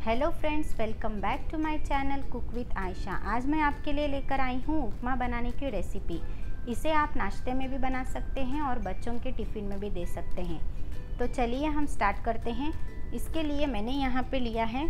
Hello friends, welcome back to my channel cook with Aisha. आज मैं आपके लिए लेकर आई हूँ उपमा बनाने की रेसिपी। इसे आप नाश्ते में भी बना सकते हैं और बच्चों के टिफ़िन में भी दे सकते हैं। तो चलिए हम स्टार्ट करते हैं। इसके लिए मैंने यहाँ पे लिया है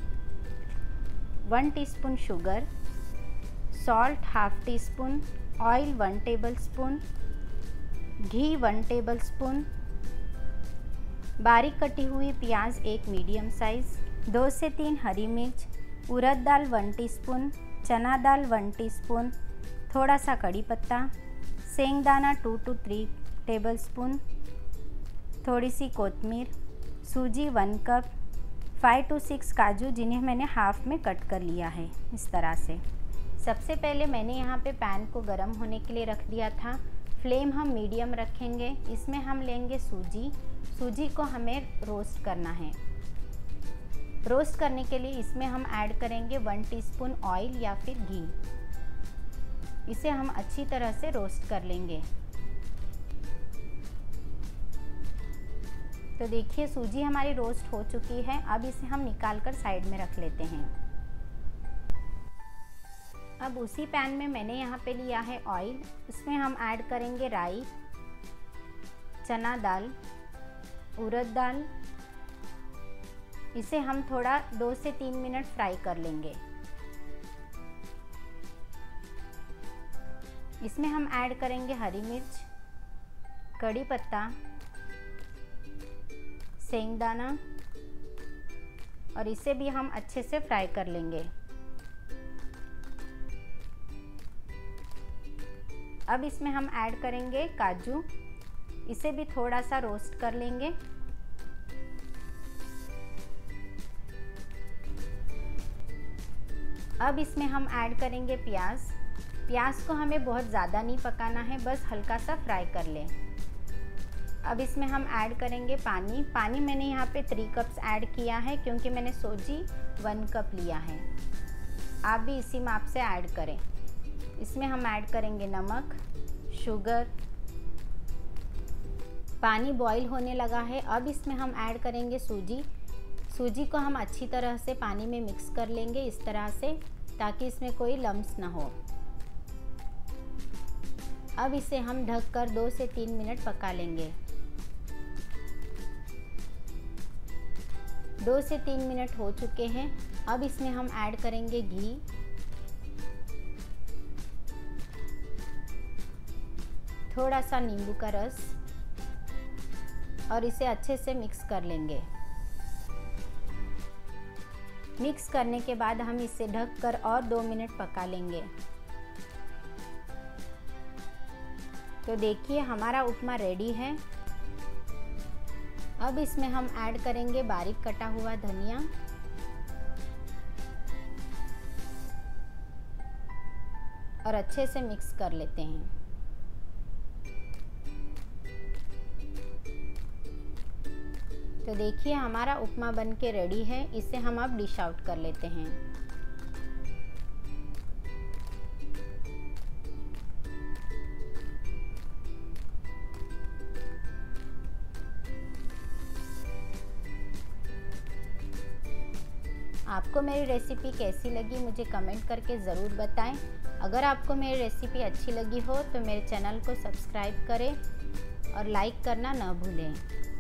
1 teaspoon sugar, salt half teaspoon, oil 1 tablespoon, घी 1 टेबल स्पून, बारीक कटी हुई प्याज 1 मीडियम साइज़, 2 से 3 हरी मिर्च, उड़द दाल 1 टीस्पून, चना दाल 1 टीस्पून, थोड़ा सा कड़ी पत्ता, सेंगदाना 2 to 3 टेबल स्पून, थोड़ी सी कोतमीर, सूजी 1 कप, 5 to 6 काजू जिन्हें मैंने हाफ में कट कर लिया है इस तरह से। सबसे पहले मैंने यहाँ पे पैन को गर्म होने के लिए रख दिया था। फ्लेम हम मीडियम रखेंगे। इसमें हम लेंगे सूजी को हमें रोस्ट करना है। रोस्ट करने के लिए इसमें हम ऐड करेंगे 1 टीस्पून ऑयल या फिर घी। इसे हम अच्छी तरह से रोस्ट कर लेंगे। तो देखिए सूजी हमारी रोस्ट हो चुकी है। अब इसे हम निकाल कर साइड में रख लेते हैं। अब उसी पैन में मैंने यहाँ पे लिया है ऑयल। इसमें हम ऐड करेंगे राई, चना दाल, उड़द दाल। इसे हम थोड़ा 2 से 3 मिनट फ्राई कर लेंगे। इसमें हम ऐड करेंगे हरी मिर्च, कड़ी पत्ता, सेंगदाना और इसे भी हम अच्छे से फ्राई कर लेंगे। अब इसमें हम ऐड करेंगे काजू। इसे भी थोड़ा सा रोस्ट कर लेंगे। अब इसमें हम ऐड करेंगे प्याज को हमें बहुत ज़्यादा नहीं पकाना है, बस हल्का सा फ्राई कर लें। अब इसमें हम ऐड करेंगे पानी मैंने यहाँ पे 3 कप्स ऐड किया है क्योंकि मैंने सूजी 1 कप लिया है। आप भी इसी माप से ऐड करें। इसमें हम ऐड करेंगे नमक, शुगर। पानी बॉईल होने लगा है। अब इसमें हम ऐड करेंगे सूजी को हम अच्छी तरह से पानी में मिक्स कर लेंगे इस तरह से, ताकि इसमें कोई लम्स ना हो। अब इसे हम ढककर 2 से 3 मिनट पका लेंगे। 2 से 3 मिनट हो चुके हैं। अब इसमें हम ऐड करेंगे घी, थोड़ा सा नींबू का रस और इसे अच्छे से मिक्स कर लेंगे। मिक्स करने के बाद हम इसे ढककर और 2 मिनट पका लेंगे। तो देखिए हमारा उपमा रेडी है। अब इसमें हम ऐड करेंगे बारीक कटा हुआ धनिया और अच्छे से मिक्स कर लेते हैं। तो देखिए हमारा उपमा बन के रेडी है। इसे हम अब डिश आउट कर लेते हैं। आपको मेरी रेसिपी कैसी लगी मुझे कमेंट करके ज़रूर बताएं। अगर आपको मेरी रेसिपी अच्छी लगी हो तो मेरे चैनल को सब्सक्राइब करें और लाइक करना न भूलें।